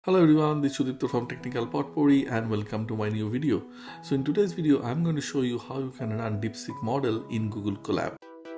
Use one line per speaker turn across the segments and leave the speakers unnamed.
Hello everyone, this is Sudipta from Technical Potpourri and welcome to my new video. So in today's video, I'm going to show you how you can run DeepSeek model in Google Colab.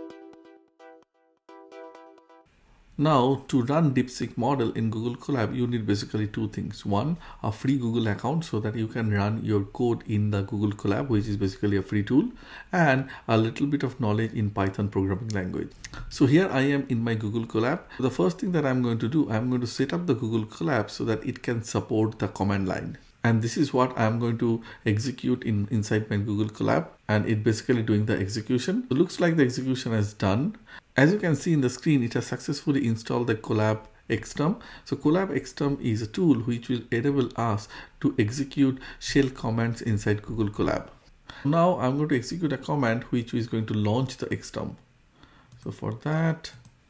Now, to run DeepSeek model in Google Colab, you need basically two things. One, a free Google account so that you can run your code in the Google Colab, which is basically a free tool, and a little bit of knowledge in Python programming language. So here I am in my Google Colab. The first thing that I'm going to do, I'm going to set up the Google Colab so that it can support the command line. And this is what I'm going to execute inside my Google Colab, and it basically doing the execution. It looks like the execution is done. As you can see in the screen, it has successfully installed the Colab Xterm. So Colab Xterm is a tool which will enable us to execute shell commands inside Google Colab. Now I'm going to execute a command which is going to launch the Xterm. So for that,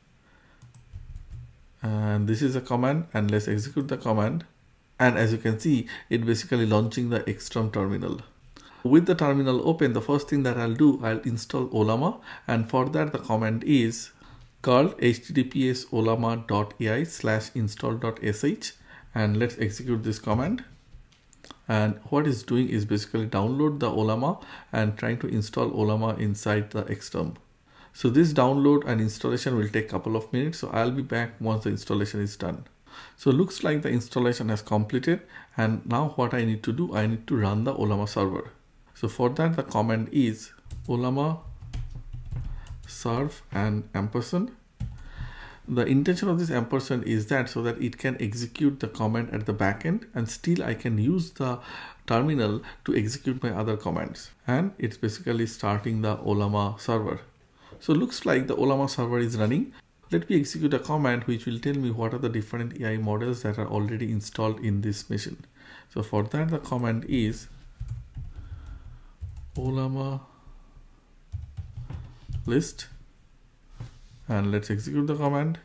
and this is a command, and let's execute the command. And as you can see, it basically launching the Xterm terminal. With the terminal open, the first thing that I'll do, I'll install Ollama, and for that the command is curl https ollama.ai/install.sh, and let's execute this command. And what it's doing is basically download the Ollama and trying to install Ollama inside the Xterm. So this download and installation will take a couple of minutes, so I'll be back once the installation is done. So looks like the installation has completed, and now what I need to do, I need to run the Ollama server. So for that the command is Ollama serve and ampersand. The intention of this ampersand is that so that it can execute the command at the back end, and still I can use the terminal to execute my other commands. And it's basically starting the Ollama server. So looks like the Ollama server is running. Let me execute a command which will tell me what are the different AI models that are already installed in this machine. So for that the command is Ollama list, and let's execute the command.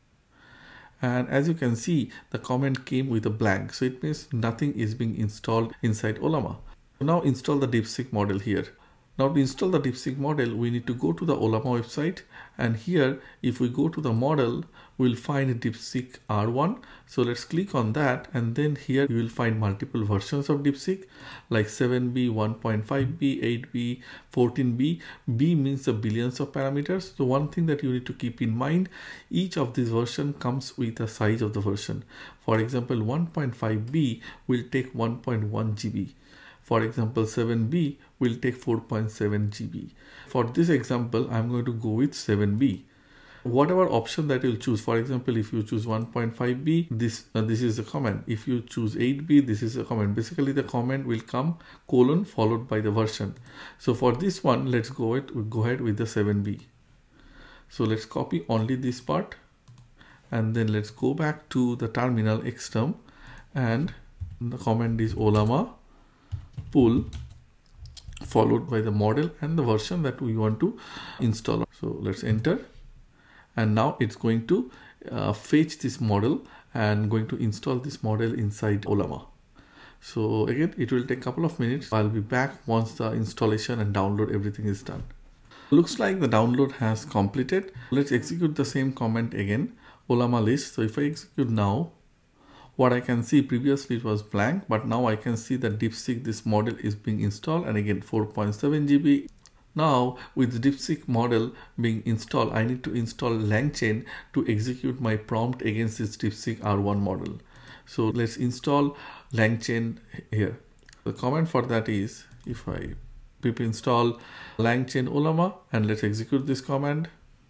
And as you can see, the command came with a blank, so it means nothing is being installed inside Ollama. Now install the DeepSeek model here. Now to install the DeepSeek model, we need to go to the Ollama website, and here if we go to the model, we'll find DeepSeek R1. So let's click on that, and then here you will find multiple versions of DeepSeek like 7B, 1.5B, 8B, 14B. B means the billions of parameters. So one thing that you need to keep in mind, each of these version comes with a size of the version. For example, 1.5B will take 1.1 GB. For example, 7B will take 4.7 GB. For this example, I'm going to go with 7B. Whatever option that you'll choose, for example, if you choose 1.5B, this is the command. If you choose 8B, this is the command. Basically, the command will come colon followed by the version. So for this one, let's go ahead with the 7B. So let's copy only this part, and then let's go back to the terminal Xterm, and the command is Ollama pull followed by the model and the version that we want to install. So let's enter, and now it's going to fetch this model and going to install this model inside Ollama. So again, it will take a couple of minutes. I'll be back once the installation and download everything is done. Looks like the download has completed. Let's execute the same command again, Ollama list. So if I execute now, what I can see, previously it was blank, but now I can see that DeepSeek, this model is being installed, and again 4.7 GB. Now with DeepSeek model being installed, I need to install langChain to execute my prompt against this DeepSeek R1 model. So let's install langChain here. The command for that is, if I pip install langChain Ollama, and let's execute this command.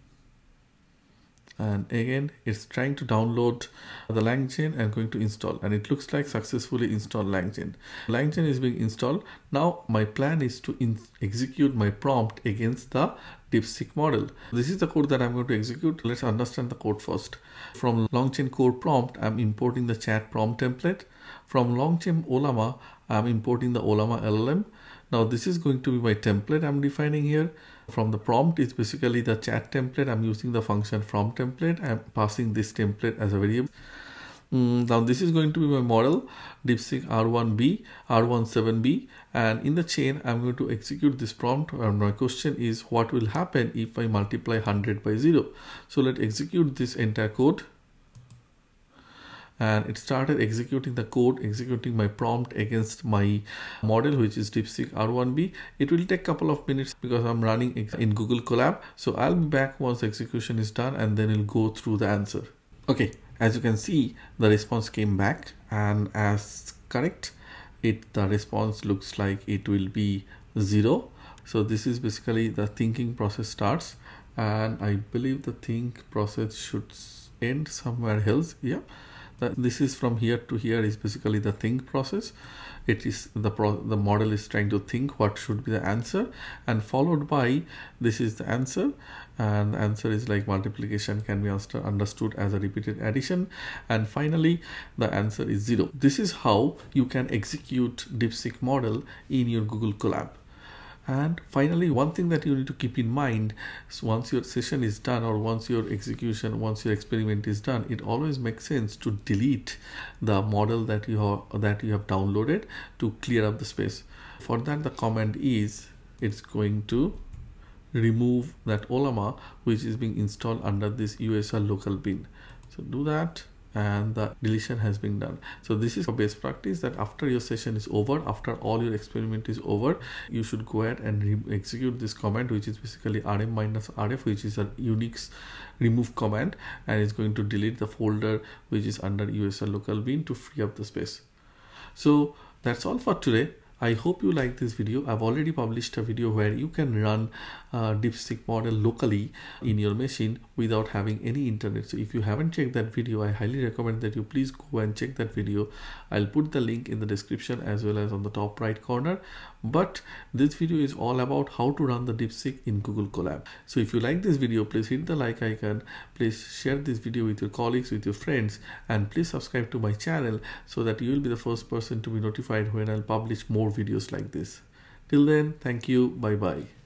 And again, it's trying to download the langChain and going to install, and it looks like successfully installed langChain. langChain is being installed. Now my plan is to execute my prompt against the DeepSeek model. This is the code that I'm going to execute. Let's understand the code first. From langChain core prompt, I'm importing the chat prompt template. From langChain Ollama, I'm importing the Ollama LLM. Now this is going to be my template I'm defining here. From the prompt is basically the chat template. I'm using the function from template. I'm passing this template as a variable. Now this is going to be my model, DeepSeek R1B, R17B, and in the chain I'm going to execute this prompt, and my question is what will happen if I multiply 100 by 0. So let's execute this entire code. and it started executing the code, executing my prompt against my model, which is DeepSeek R1B. It will take a couple of minutes because I'm running in Google Colab. So I'll be back once the execution is done, and then it'll go through the answer. Okay, as you can see, the response came back, and as correct, the response looks like it will be 0. So this is basically the thinking process starts, and I believe the think process should end somewhere else. Yeah, this is from here to here is basically the think process. It is the model is trying to think what should be the answer, and followed by this is the answer, and the answer is like multiplication can be understood as a repeated addition, and finally the answer is 0. This is how you can execute DeepSeek model in your Google Colab. And finally, one thing that you need to keep in mind is once your session is done, or once your experiment is done, it always makes sense to delete the model that you have downloaded to clear up the space. For that, the command is it's going to remove that Ollama which is being installed under this USR local bin. So do that, and the deletion has been done. So this is a best practice that after your session is over, after all your experiment is over, you should go ahead and execute this command, which is basically rm-rf, which is a Unix remove command, and it's going to delete the folder which is under USR local bin to free up the space. So that's all for today. I hope you like this video. I've already published a video where you can run DeepSeek model locally in your machine without having any internet. So if you haven't checked that video, I highly recommend that you please go and check that video. I'll put the link in the description as well as on the top right corner. But this video is all about how to run the DeepSeek in Google Colab. So if you like this video, please hit the like icon, please share this video with your colleagues, with your friends, and please subscribe to my channel so that you will be the first person to be notified when I'll publish more videos like this. Till then, thank you. Bye bye.